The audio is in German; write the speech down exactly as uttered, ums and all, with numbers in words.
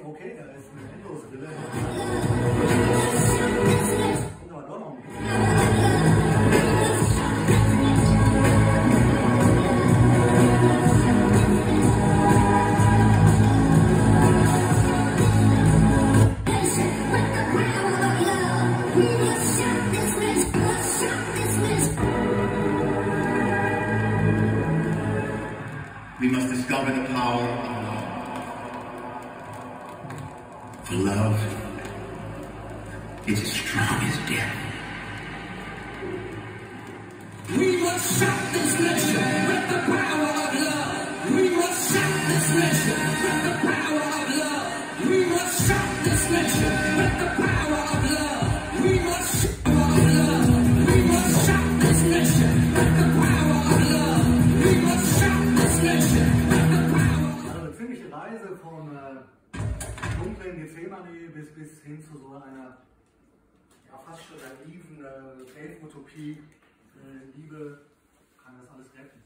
okay, da ist eine endlose Wille. Kommt aber doch noch ein bisschen. We must discover the power of love. For love is as strong as death. We must shock this nation with the power of love. We must shock this nation with the power of love. We must shock this nation with the power of love. We must shock the power of love. We must shock this nation with the power of love. We must shock this nation with the power. Also eine ziemliche Reise von äh, dunklen Gethsemane bis, bis hin zu so einer ja, fast schon naiven äh, Cave-Utopie. Äh, Liebe kann das alles retten.